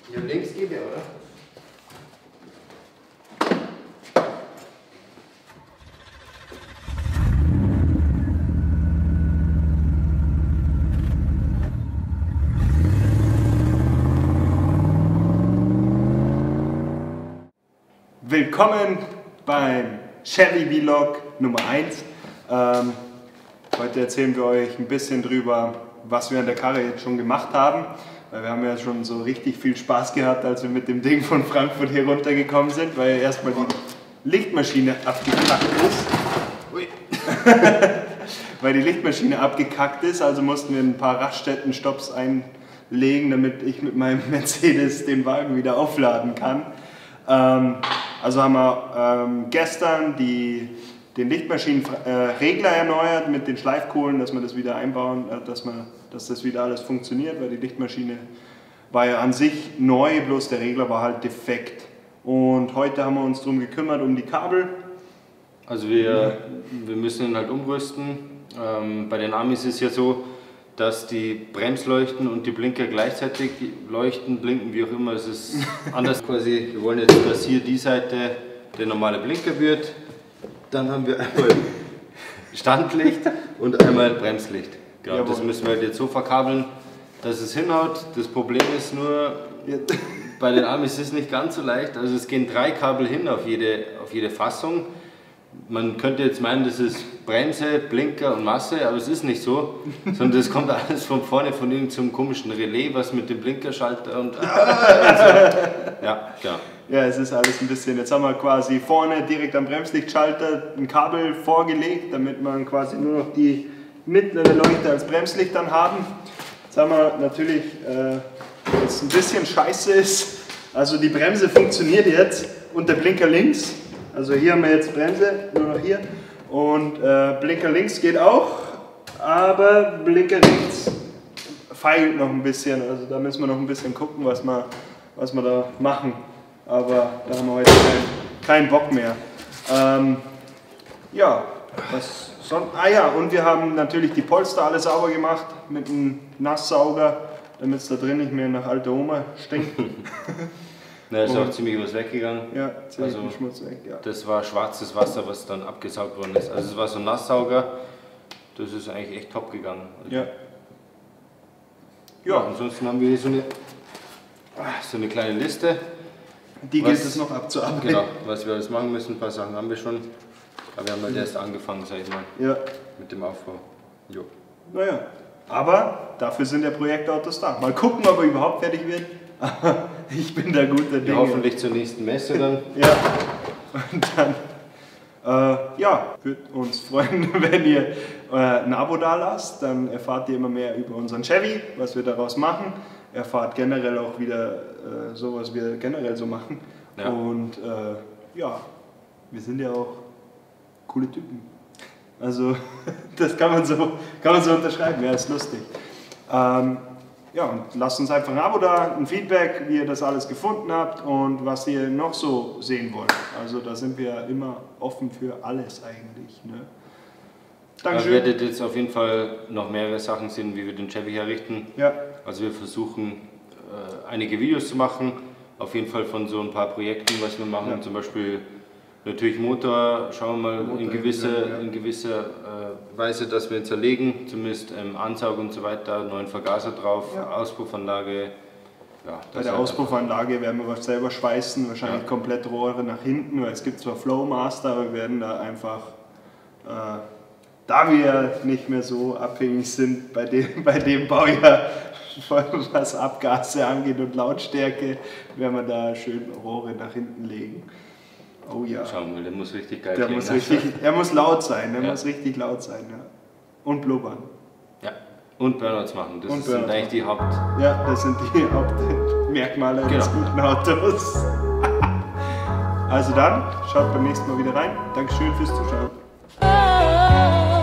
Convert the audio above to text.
Hier links geht ja, oder? Willkommen beim Chevy Vlog Nummer 1. Heute erzählen wir euch ein bisschen drüber, was wir an der Karre jetzt schon gemacht haben. Weil wir haben ja schon so richtig viel Spaß gehabt, als wir mit dem Ding von Frankfurt hier runtergekommen sind, weil erstmal die Lichtmaschine abgekackt ist. Ui. Weil die Lichtmaschine abgekackt ist, also mussten wir ein paar Raststätten-Stopps einlegen, damit ich mit meinem Mercedes den Wagen wieder aufladen kann. Also haben wir gestern den Lichtmaschinenregler erneuert mit den Schleifkohlen, dass wir das wieder einbauen, dass das wieder alles funktioniert, weil die Lichtmaschine war ja an sich neu, bloß der Regler war halt defekt. Und heute haben wir uns darum gekümmert, um die Kabel. Also wir müssen ihn halt umrüsten. Bei den Amis ist es ja so, dass die Bremsleuchten und die Blinker gleichzeitig leuchten, blinken, wie auch immer. Es ist anders quasi. Wir wollen jetzt, dass hier die Seite der normale Blinker wird. Dann haben wir einmal Standlicht und einmal Bremslicht. Genau, das müssen wir halt jetzt so verkabeln, dass es hinhaut. Das Problem ist nur, bei den Amis ist es nicht ganz so leicht. Also es gehen 3 Kabel hin auf jede Fassung. Man könnte jetzt meinen, das ist Bremse, Blinker und Masse, aber es ist nicht so, sondern das kommt alles von vorne von irgendeinem komischen Relais, was mit dem Blinkerschalter und ja, genau. Ja, es ist alles ein bisschen, jetzt haben wir quasi vorne direkt am Bremslichtschalter ein Kabel vorgelegt, damit man quasi nur noch die mittlere Leuchte als Bremslicht dann haben. Jetzt haben wir natürlich, was ein bisschen scheiße ist, also die Bremse funktioniert jetzt und der Blinker links. Also hier haben wir jetzt Bremse, nur noch hier. Und Blinker links geht auch, aber Blinker rechts feilt noch ein bisschen. Also da müssen wir noch ein bisschen gucken, was wir da machen. Aber da haben wir heute keinen Bock mehr. Ja, was sonst? Ah ja, und wir haben natürlich die Polster alle sauber gemacht mit einem Nasssauger, damit es da drin nicht mehr nach alter Oma stinkt. Da ist auch ziemlich was weggegangen. Ja, ziemlich viel Schmutz weg, ja. Das war schwarzes Wasser, was dann abgesaugt worden ist. Also es war so ein Nasssauger, das ist eigentlich echt top gegangen. Ja. Ja, ansonsten haben wir hier so eine kleine Liste. Die gilt es noch abzuarbeiten. Genau, was wir alles machen müssen, ein paar Sachen haben wir schon. Aber wir haben halt erst angefangen, sag ich mal, mit dem Aufbau. Jo. Naja, aber dafür sind ja Projektautos da. Mal gucken, ob er überhaupt fertig wird. Ich bin da guter Dinge. Ja, hoffentlich zur nächsten Messe dann. Ja, und dann, ja, würde uns freuen, wenn ihr ein Abo da lasst. Dann erfahrt ihr immer mehr über unseren Chevy, was wir daraus machen. Erfahrt generell auch wieder so, was wir generell so machen. Ja. Und ja, wir sind ja auch coole Typen. Also, das kann man so unterschreiben, ja, ist lustig. Ja, und lasst uns einfach ein Abo da, ein Feedback, wie ihr das alles gefunden habt und was ihr noch so sehen wollt. Also da sind wir immer offen für alles eigentlich. Ne? Dankeschön. Ihr werdet jetzt auf jeden Fall noch mehrere Sachen sehen, wie wir den Chevy herrichten. Ja. Also wir versuchen einige Videos zu machen, auf jeden Fall von so ein paar Projekten, was wir machen, ja. Zum Beispiel natürlich Motor, schauen wir mal in gewisser Weise, dass wir ihn zerlegen, zumindest Ansaug und so weiter, neuen Vergaser drauf, ja. Auspuffanlage. Ja, bei der Auspuffanlage werden wir was selber schweißen, wahrscheinlich komplett Rohre nach hinten, weil es gibt zwar Flowmaster, aber wir werden da einfach, da wir nicht mehr so abhängig sind bei dem Baujahr, was Abgase angeht und Lautstärke, werden wir da schön Rohre nach hinten legen. Oh ja. Schau mal, der muss richtig geil klingen. Er muss laut sein, muss richtig laut sein. Ja. Und blubbern. Ja, und Burnouts machen, das sind eigentlich die Ja, das sind die Hauptmerkmale eines guten Autos. Also dann, schaut beim nächsten Mal wieder rein. Dankeschön fürs Zuschauen.